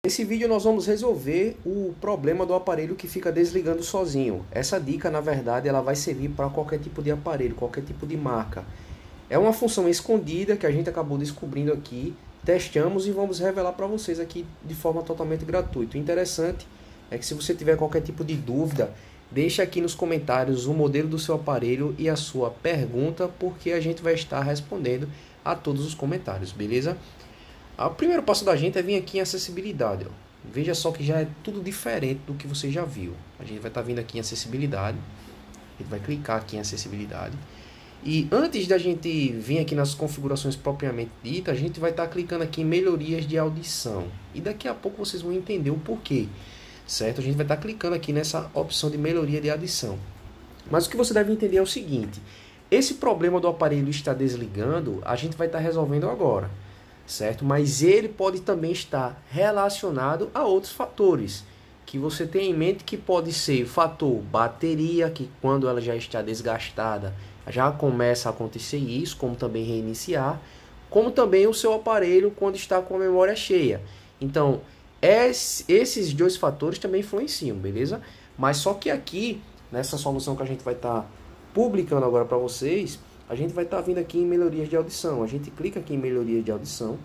Nesse vídeo nós vamos resolver o problema do aparelho que fica desligando sozinho. Essa dica, na verdade, ela vai servir para qualquer tipo de aparelho, qualquer tipo de marca. É uma função escondida que a gente acabou descobrindo aqui, testamos e vamos revelar para vocês aqui de forma totalmente gratuita. O interessante é que se você tiver qualquer tipo de dúvida, deixa aqui nos comentários o modelo do seu aparelho e a sua pergunta, porque a gente vai estar respondendo a todos os comentários, beleza? O primeiro passo da gente é vir aqui em acessibilidade. Ó. Veja só que já é tudo diferente do que você já viu. A gente vai estar vindo aqui em acessibilidade. A gente vai clicar aqui em acessibilidade. E antes da gente vir aqui nas configurações propriamente ditas, a gente vai estar clicando aqui em melhorias de audição. E daqui a pouco vocês vão entender o porquê. Certo? A gente vai estar clicando aqui nessa opção de melhoria de audição. Mas o que você deve entender é o seguinte. Esse problema do aparelho estar desligando, a gente vai estar resolvendo agora. Certo? Mas ele pode também estar relacionado a outros fatores que você tem em mente, que pode ser o fator bateria, que quando ela já está desgastada já começa a acontecer isso, como também reiniciar, como também o seu aparelho quando está com a memória cheia. Então esses dois fatores também influenciam, beleza? Mas só que aqui nessa solução que a gente vai estar publicando agora para vocês, a gente vai estar vindo aqui em melhorias de audição. A gente clica aqui em melhorias de audição.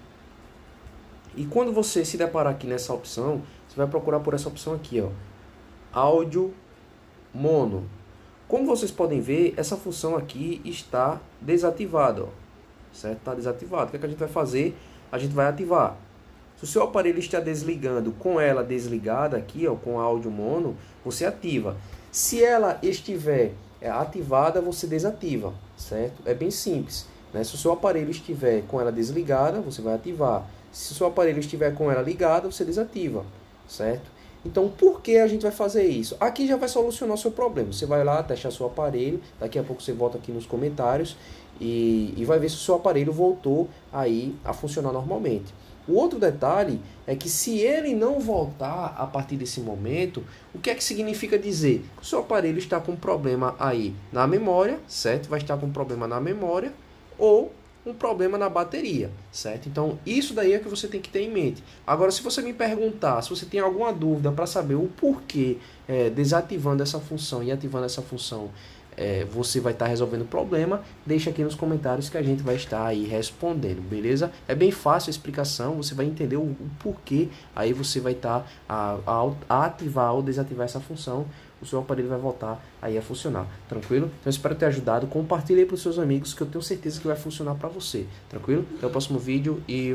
E quando você se deparar aqui nessa opção, você vai procurar por essa opção aqui, ó, áudio mono. Como vocês podem ver, essa função aqui está desativada, ó, certo? Está desativado. O que é que a gente vai fazer? A gente vai ativar. Se o seu aparelho está desligando com ela desligada aqui, ó, com áudio mono, você ativa. Se ela estiver ativada, você desativa, certo? É bem simples, né? Se o seu aparelho estiver com ela desligada, você vai ativar. Se o seu aparelho estiver com ela ligada, você desativa, certo? Então, por que a gente vai fazer isso? Aqui já vai solucionar o seu problema. Você vai lá, testar seu aparelho, daqui a pouco você volta aqui nos comentários e vai ver se o seu aparelho voltou aí a funcionar normalmente. O outro detalhe é que se ele não voltar a partir desse momento, o que é que significa dizer? O seu aparelho está com problema aí na memória, certo? Vai estar com problema na memória ou um problema na bateria, certo? Então, isso daí é que você tem que ter em mente. Agora, se você me perguntar, se você tem alguma dúvida para saber o porquê desativando essa função e ativando essa função, você vai estar resolvendo o problema, deixa aqui nos comentários que a gente vai estar aí respondendo, beleza? É bem fácil a explicação, você vai entender o porquê, aí você vai estar a ativar ou desativar essa função, o seu aparelho vai voltar aí a funcionar, tranquilo? Então espero ter ajudado, compartilhe aí para os seus amigos que eu tenho certeza que vai funcionar para você, tranquilo? Até o próximo vídeo e